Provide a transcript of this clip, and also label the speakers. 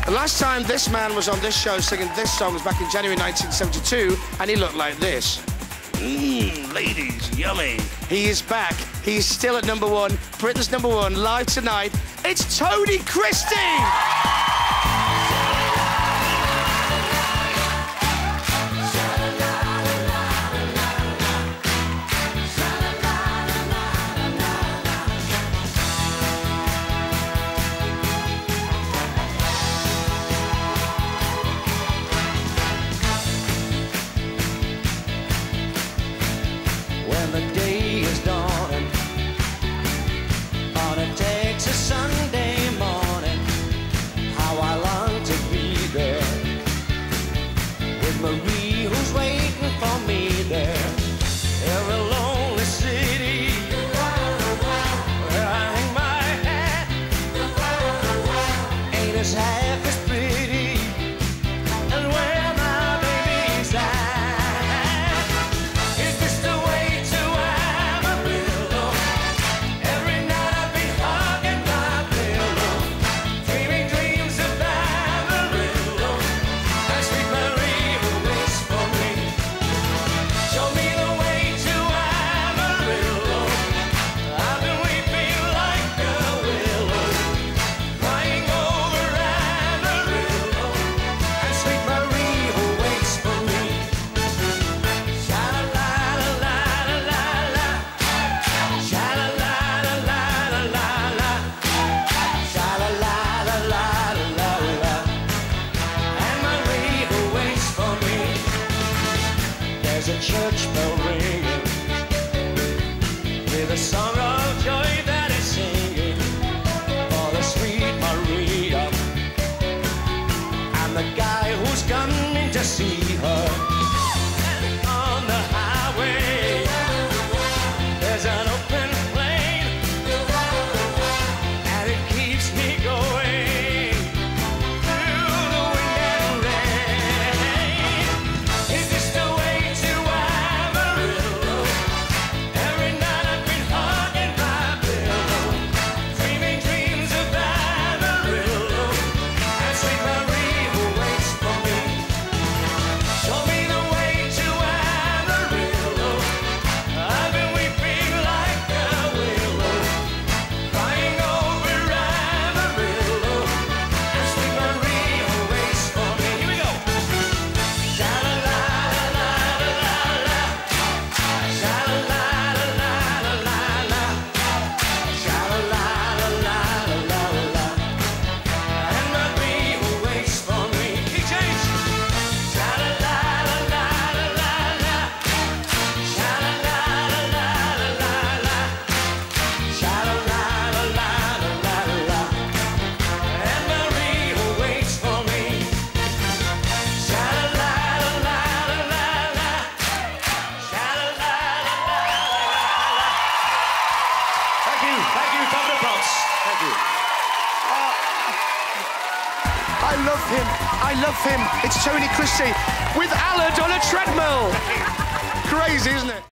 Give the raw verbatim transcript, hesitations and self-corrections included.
Speaker 1: The last time this man was on this show singing this song was back in January nineteen seventy-two, and he looked like this. Mmm, ladies, yummy. He is back. He's still at number one. Britain's number one, live tonight. It's Tony Christie!
Speaker 2: When the day is dawning on a Texas Sunday morning, how I long to be there with Marie who's waiting for me there. Every lonely city where I hang my hat ain't as half as pretty as where my baby's at. Is this the way to Amarillo? Every night I've been hugging my pillow, dreaming dreams of Amarillo. That sweet Marie who waits for me. Show me the way to Amarillo. I've been weeping like a willow, crying over Amarillo. And sweet Marie who waits for me. Sha-la-la-la-la-la-la-la. Sha-la-la-la-la-la-la-la. Sha-la-la-la-la-la-la. And Marie who waits for me. There's a church bell ringing with a song of joy that is singing for the sweet Maria and the guy who's coming to see her. And on the highway there's an open plain, and it keeps me going through the wind and rain. Is this the way to Amarillo? Every night I've been hugging my pillow, dreaming dreams of Amarillo. And sweet Marie who waits for me. Show me the way to Amarillo. I've been weeping like a willow, crying over Amarillo. And sweet Marie who waits for me. Here we go. Sha-la-la-la-la-la-la. Sha-la-la-la-la-la-la. Sha-la-la-la-la-la-la. And Marie who waits for me. Key change. Sha-la-la-la-la-la-la. Sha-la-la-la-la-la-la. Sha-la-la-la-la-la-la. And Marie who waits for me. Sha-la-la-la-la-la-la. Sha-la-la-la-la-la-la. Thank you, thank you, Tom Bronx. Thank you.
Speaker 1: I love him. I love him. It's Tony Christie with Aled on a treadmill. Crazy, isn't it?